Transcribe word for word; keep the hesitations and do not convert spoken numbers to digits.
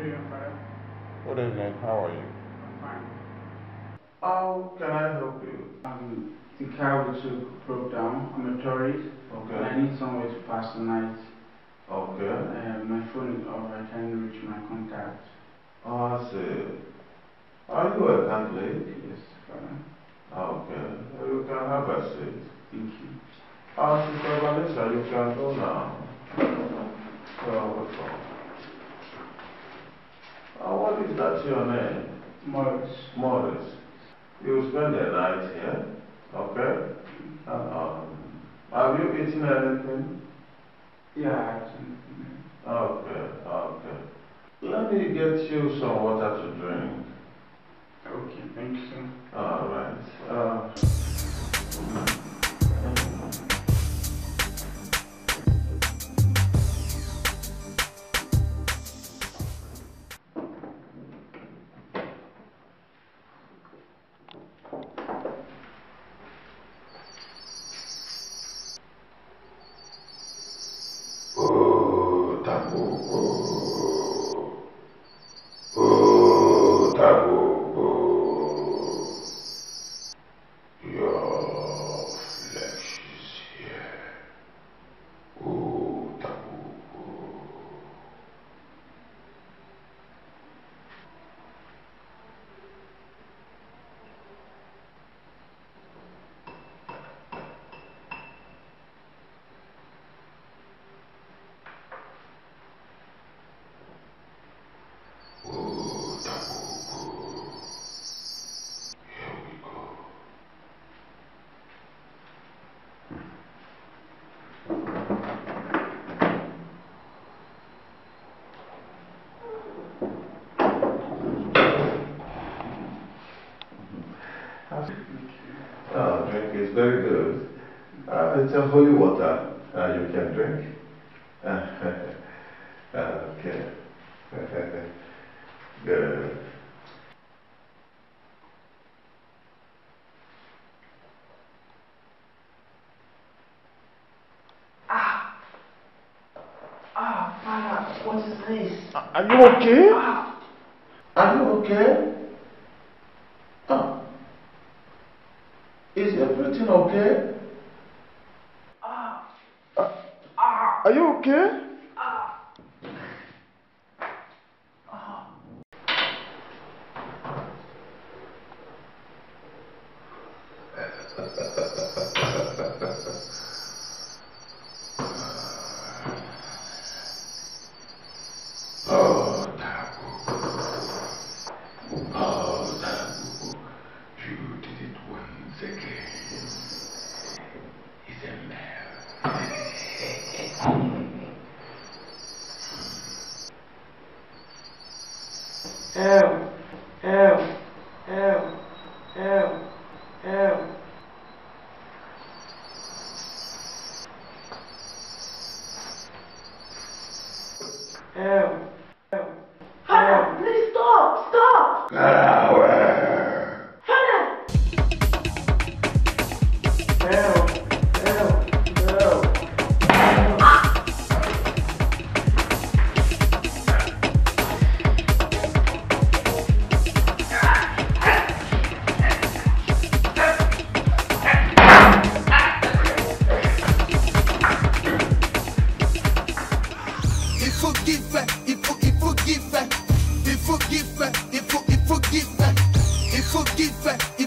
evening, Father. Good evening. How are you? I'm fine. How can I help you? Um, the car we took broke down. I'm a tourist. Okay. And I need somewhere to pass the night. Okay. Uh, my phone is off. I can't reach my contact. Oh, I see. Are you a Catholic? Yes, Father. Okay. You can have a seat. Thank you. Ah, Sister Vanessa, you can go now. You are welcome. Ah, what is that your name? Morris. Morris. You spend the night here, okay? Um, have you eaten anything? Yeah, actually. Okay, okay. Let me get you some water to drink. Okay, thank you, sir. All right. Uh, Oh, Tabu. Oh, oh, Tabu. Oh. Your flesh is here. Oh, Tabu. Oh. Oh, Tabu. Oh. Here we go. Oh, drink is very good. Uh, it's a holy water. Uh, you can drink. Okay. Good. Ah! Ah, Father, what is this? Are you okay? Ah! Are you okay? Oh. Is everything okay? Ah! Uh, Ah! are you okay? Ah! Ah! Oh, Tabu. Oh, Tabu. You did it once again. He's a man. Ew! Ew! Ew! Ew! Ew! Ew! Ew! Father, please stop! Stop! Flower. Father! Ew! Ew! Ew! Il faut qu'il fait, il faut, il faut qu'il fait, il faut qu'il fait, il faut, il faut qu'il fait, il faut qu'il fait, il